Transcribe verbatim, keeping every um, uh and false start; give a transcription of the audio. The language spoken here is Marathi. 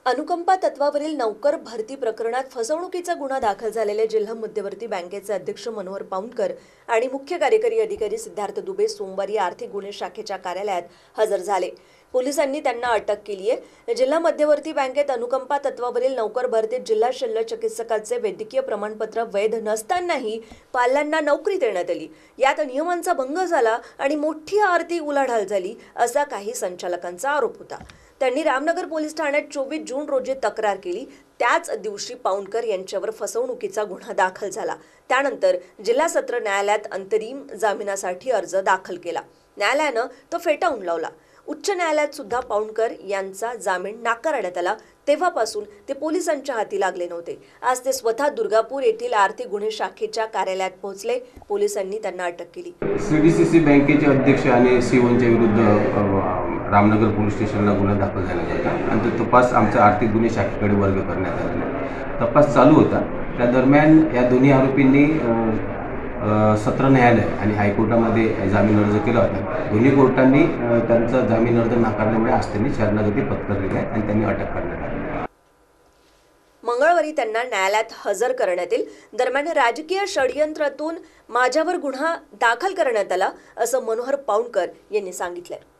अनुकंपा तत्वावरील नौकर भरती प्रकरणात फसवणुकीचा गुन्हा दाखल झालेले जिल्हा मध्यवर्ती बँकेचे अध्यक्ष मनोहर पाऊणकर आणि मुख्य कार्यकारी अधिकारी सिद्धार्थ दुबे सोमवारी आर्थिक गुन्हे शाखेच्या कार्यालयात हजर झाले। पोलिसांनी त्यांना अटक केली आहे। जिल्हा मध्यवर्ती बँकेत अनुकंपा तत्वावरील नौकर भरतीत जिल्हा शल्य चिकित्सकाचे वैद्यकीय प्रमाणपत्र वैध नसतानाही पाल्यांना नोकरी देण्यात आली। यात नियमांचा भंग झाला आणि मोठी आर्थिक उलाढाल झाली असा काही संचालकांचा आरोप होता। त्यांनी रामनगर पोलीस ठाण्यात चोवीस जून रोजी तक्रार केली। त्याच दिवशी पाऊणकर यांच्यावर फसवणुकीचा गुन्हा दाखल झाला। त्यानंतर जिल्हा सत्र न्यायालयात अंतरिम जामिनासाठी अर्ज दाखल केला। न्यायालयानं तो फेटाळून लावला। उच्च न्यायालयात सुद्धा पाऊणकर यांचा जामीन नाकारण्यात आला। तेव्हापासून ते पोलिसांच्या हाती लागले नव्हते। आज ते स्वतः दुर्गापूर येथील आर्थिक गुन्हे शाखेच्या कार्यालयात पोहोचले। पोलिसांनी त्यांना अटक केली। सीडीसीसी बँकेचे अध्यक्ष आणि सीओच्या विरुद्ध रामनगर पोलीस स्टेशनला गुन्हा दाखल झाला होता आणि तो तपास आमच्या आर्थिक गुन्हे शाखेकडे वर्ग करण्यात आला। तपास चालू होता। त्या दरम्यान या दोन्ही आरोपींनी सत्र न्यायालय आणि हायकोर्टामध्ये जामीन अर्ज केला होता। दोन्ही कोर्टांनी त्यांचा जामीन अर्ज नाकारल्यामुळे आज त्यांनी शरणागती पत्करली आहे आणि त्यांनी अटक करण्यात आली। मंगळवारी त्यांना न्यायालयात हजर करण्यात येईल। दरम्यान राजकीय षडयंत्रातून माझ्यावर गुन्हा दाखल करण्यात आला असं मनोहर पाऊणकर यांनी सांगितलं।